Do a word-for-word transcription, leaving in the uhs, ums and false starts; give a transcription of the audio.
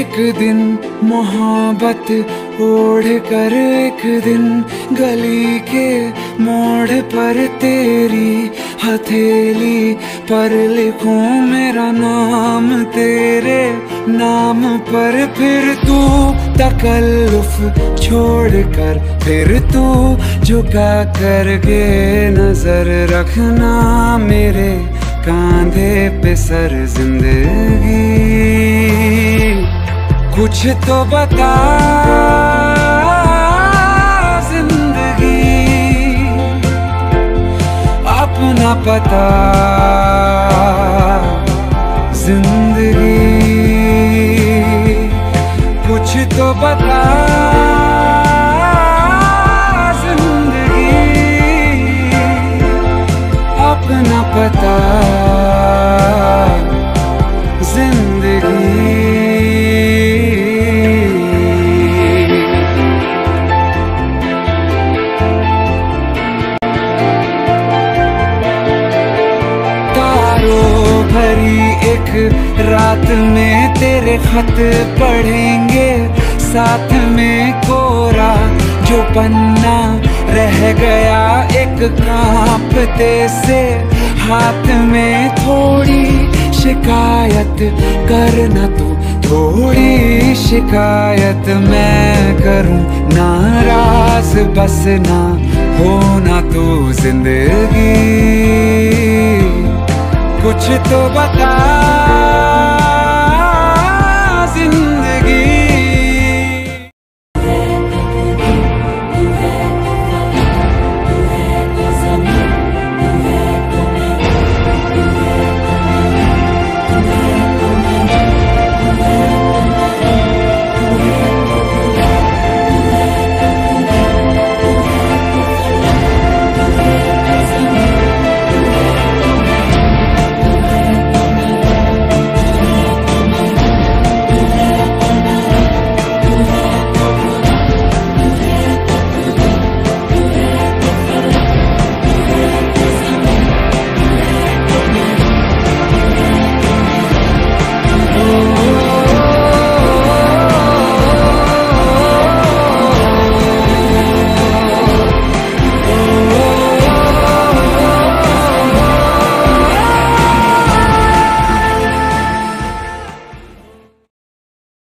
एक दिन मोहब्बत ओढ़ कर एक दिन गली के मोड़ पर तेरी हथेली पर लिखूं मेरा नाम तेरे नाम पर। फिर तू तकल्लुफ छोड़ कर फिर तू झुका करके नजर रखना मेरे कांधे पे सर जिंदगी। कुछ तो बता जिंदगी अपना पता जिंदगी। कुछ तो बता जिंदगी अपना पता जिंदगी। भरी एक रात में तेरे खत पढ़ेंगे साथ में कोरा जो पन्ना रह गया एक कांपते से हाथ में। थोड़ी शिकायत करना तू थोड़ी शिकायत मैं करूं नाराज बस ना होना तू जिंदगी। कुछ तो बता